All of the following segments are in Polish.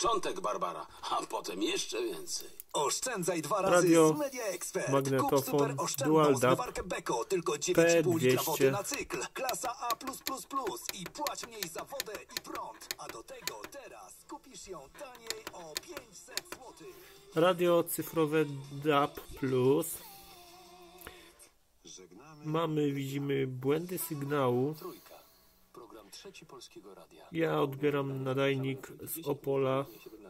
początek, Barbara, a potem jeszcze więcej. Oszczędzaj 2 razy Radio, z Media Expert. magnetofon, Kup super oszczędną Dual DAB, zmywarkę Beko, tylko 9,5 litra wody P200. na cykl. Klasa A+++ i płać mniej za wodę i prąd. A do tego teraz kupisz ją taniej o 500 zł. Radio cyfrowe DAB+. Widzimy błędy sygnału. Trójka. Program trzeci Polskiego Radia. Ja odbieram nadajnik z Opola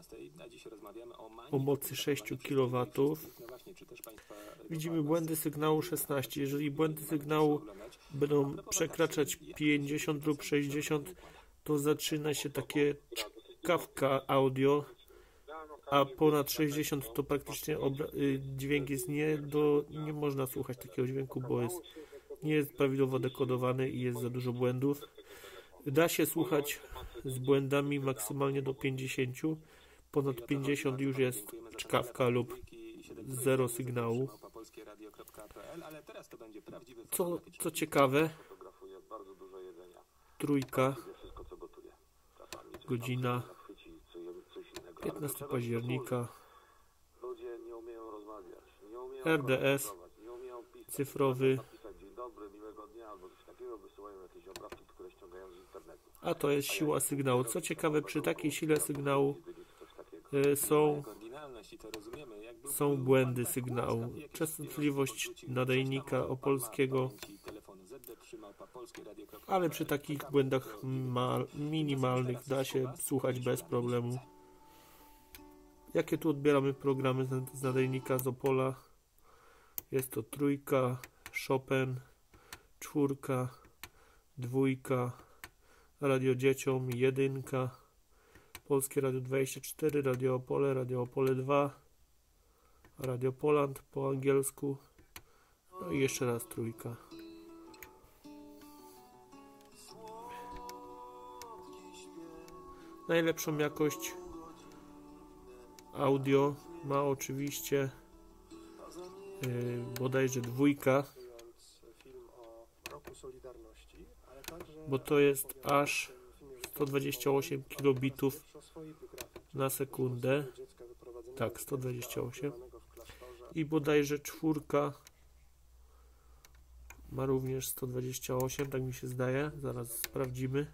o mocy 6 kW. Widzimy błędy sygnału 16. Jeżeli błędy sygnału będą przekraczać 50 lub 60, to zaczyna się takie czkawka audio, a ponad 60 to praktycznie dźwięk jest nie można słuchać takiego dźwięku, bo nie jest prawidłowo dekodowany i jest za dużo błędów. Da się słuchać z błędami maksymalnie do 50. Ponad 50 już jest czkawka lub zero sygnału. Co ciekawe, trójka, godzina 15 października, RDS cyfrowy, a to jest siła sygnału. Co ciekawe, przy takiej sile sygnału są błędy sygnału. Częstotliwość nadajnika opolskiego, ale przy takich błędach minimalnych da się słuchać bez problemu. Jakie tu odbieramy programy z nadajnika z Opola? Jest to trójka, Chopin, czwórka, dwójka, Radio Dzieciom, jedynka, Polskie Radio 24, Radio Opole 2, Radio Poland po angielsku, no i jeszcze raz trójka. Najlepszą jakość audio ma oczywiście bodajże dwójka, bo to jest aż 128 kilobitów na sekundę. Tak, 128. I bodajże czwórka ma również 128, tak mi się zdaje. Zaraz sprawdzimy.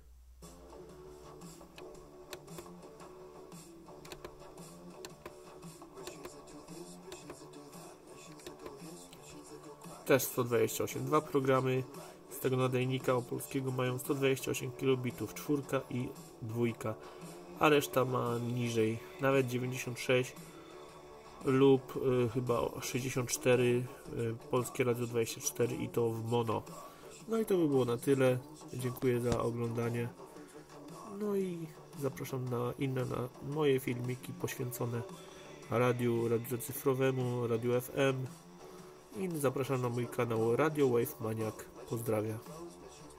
Też 128. Dwa programy z tego nadajnika opolskiego mają 128 kilobitów, czwórka i dwójka, a reszta ma niżej, nawet 96 lub chyba 64, Polskie Radio 24 i to w mono. No i to by było na tyle. Dziękuję za oglądanie. No i zapraszam na moje filmiki poświęcone radiu cyfrowemu, radiu FM i zapraszam na mój kanał Radio Wave Maniak. Pozdrawiam.